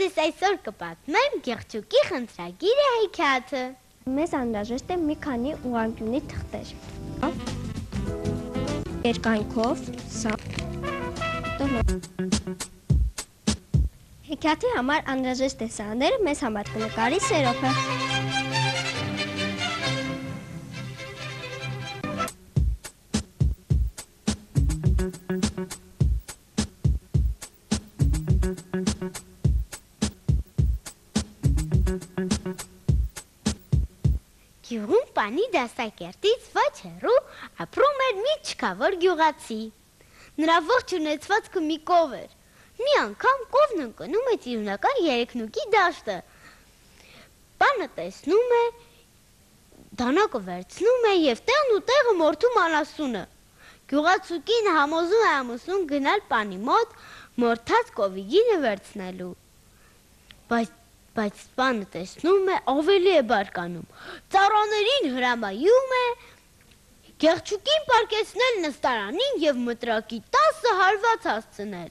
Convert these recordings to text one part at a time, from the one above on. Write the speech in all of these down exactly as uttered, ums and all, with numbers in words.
ձեզ այսօր կպատմեմ Գեղչուկի խնդրագիրը հեքիաթը։ Մեզ անհրաժեշտ է մի քանի ուղղանկյունի թղթեր։ Երկայնքով, սա։ Հեքիաթի համար անհրաժեշտ է սաները, մեզ համար կնկարի Սերոփը։ Գյուղում պանի դաստակերտից ոչ հեռու ապրում էր մի չքավոր գյուղացի։ Նրա ողջ ունեցվածքը մի կով էր։ Մի անգամ կովն ընկնում է ծիրունական երեքնուկի դաշտը։ Պանը տեսնում է, դանակը վերցնում է և տեղն ու տեղը մորթում անասունը։ Գյուղացուկին համոզում է ամուսնուն գնալ պանի մոտ մորթած կովի գինը վերցնելու։ Բայց Բայց պանը տեսնում է, ավելի է բարկանում, ծառաներին հրամայում է Գեղչուկին պարկեցնել նստարանին և մտրակի տասը հարված հասցնել։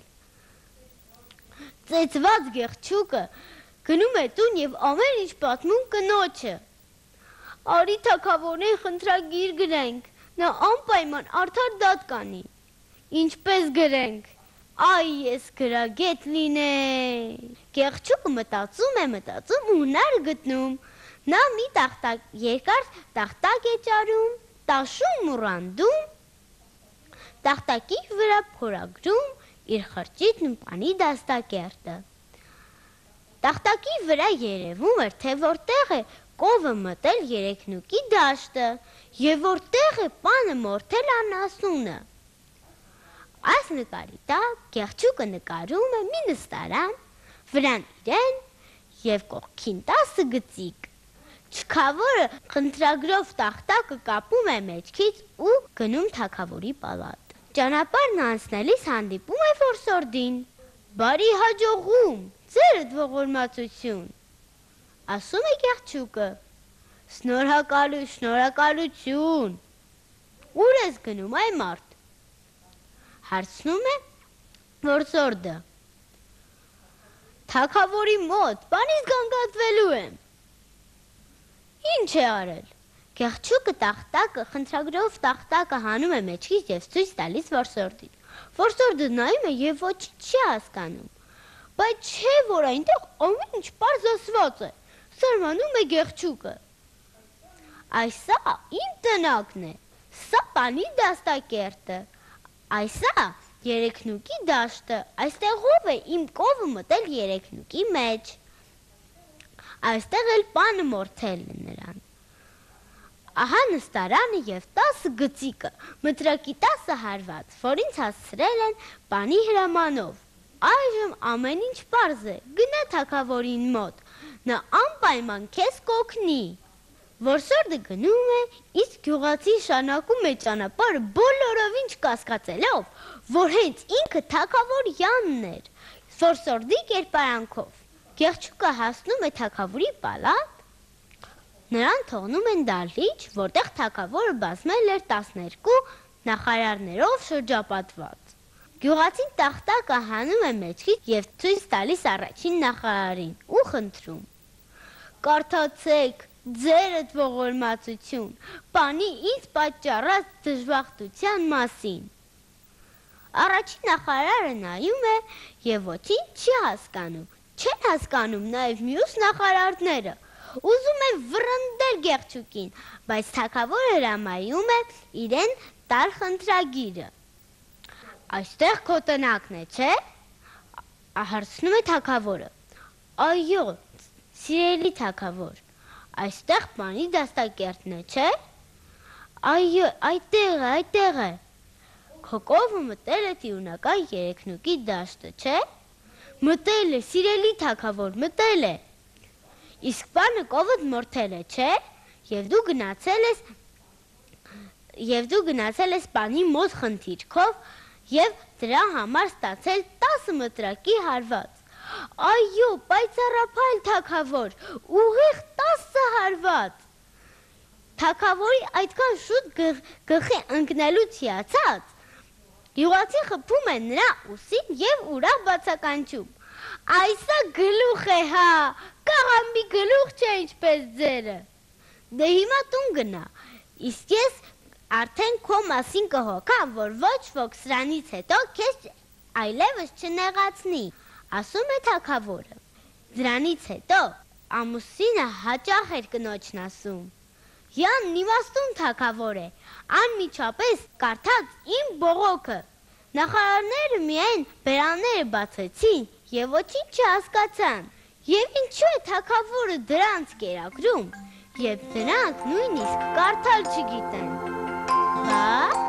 Ծեծված Գեղչուկը գնում է տուն և ամեն ինչ պատմում կնոջը։ Արի թագավորին խնդրագիր գրենք, նա անպայման արդար դատ կանի։ Ինչպես գրենք։ Այ ես գրագետ լինեի։ Գեղչուկը մտածում է, մտածում ու հնար գտնում։ Նա մի տախտակ, երկար տախտակ է ճարում, տաշում ու ռանդում, տախտակի վրա փորագրում իր խրճիթն ու պանի դաստակերտը։ Տախտակի վրա երևում էր, թե որտեղ է կովը մտել երեքնուկի դաշտը և որտեղ է պանը մորթել անասունը։ Այս նկարի տակ Գեղչուկը նկարում է մի նստարան, վրան իրեն և կողքին տասը գծիկ։ Չքավորը խնդրագրով տախտակը կապում է մեջքից ու գնում թագավորի պալատ։ Ճանապարհն անցնելիս հանդիպում է որսորդին։ Բարի հաջողում, ձերդ ողորմածություն, ասում է Գեղչուկը։ Շնորհակալություն, շնորհակալություն։ Ուր ես գնում այ մարդ։ Հարցնում է որսորդը։ Թագավորի մոտ, բանից գանգատվելու եմ։ Ինչ է արել։ Գեղչուկը տախտակը, խնդրագրով տախտակը հանում է մեջքից և ցույց տալիս որսորդին։ Որսորդը նայում է և ոչինչ չի հասկանում։ Բայց չէ, որ այնտեղ ամեն ինչ պարզ ասված է, զարմանում է Գեղչուկը։ Այսա իմ տնակն է, սա պանի դաստակերտը։ Այսա երեքնուկի դաշտը, այստեղով է իմ կովը մտել երեքնուկի մեջ։ Այստեղ էլ պանը մորթել է նրան։ Ահա նստարանը և տասը գծիկը, մտրակի տասը հարված, որ ինձ հասցրել են պանի հրամանով։ Այժմ ամեն ինչ պարզ է, գնա թագավորին մոտ, նա անպայման քեզ կօգնի։ Որսորդը գնում է, իսկ գյուղացին շարունակում է ճանապարհը բոլորովին չկասկածելով, որ հենց ինքը թագավորյանն էր, որսորդի կերպարանքով։ Գեղչուկը հասնում է թագավորի պալատ, նրան թողնում են դահլիճ, որտեղ թագավորը բազմել էր տասներկու նախարարներով շրջապատված։ Գյուղացին տախտակը հանում է մեջքից և ցույց տալիս առաջին նախարարին ու խնդրում. Կարդացեք, ձերդ ողորմածություն, պանի ինձ պատճառած դժբախտության մասին։ Առաջին նախարարը նայում է և ոչինչ չի հասկանում, չեն հասկանում նաև մյուս նախարարները, ուզում են վռնդել Գեղչուկին, բայց թագավորը հրամայում է իրեն տալ խնդրագիրը։ Այստեղ քո տնակն է, չէ՞, հարցնում է թագավորը։ Այո, սիրելի թագավոր, այստեղ պանի դաստակերտն է, չէ՞։ Այո, այդտեղ է, այդտեղ է։ Քո կովը մտել է ծիրունական երեքնուկի դաշտը, չէ՞։ Մտել է, սիրելի թագավոր, մտել է։ Իսկ պանը կովդ մորթել է, չէ՞։ Եվ դու գնացել ես Եվ դու գնացել ես պանի մոտ խնդիրքով և դրա համար ստացել տասը մտրակի հարված։ Այո, պայծառափայլ թագավոր, ուղիղ տասը հարված։ Թագավորի այդքան շուտ գլխի ընկնելուց հիացած, գյուղացին խփում է նրա ուսին և ուրախ բացականչում։ Այսա գլուխ է, հա, կաղամբի գլուխ չէ ինչպես ձերը։ Դե հիմա տուն գնա, իսկ ես արդեն քո մասին կհոգամ, որ ոչ ոք սրանից հետո քեզ այլևս չնեղացնի, ասում է թագավորը։ Դրանից հետո ամուսինը հաճախ էր կնոջն ասում. Յանն իմաստուն թագավոր է, անմիջապես կարդաց իմ բողոքը։ Նախարարները միայն բերանները բացեցին և ոչինչ չհասկացան, և ինչու է թագավորը դրանց կերակրում, և դրանք նույնիսկ կարդալ չգիտեն։ Բա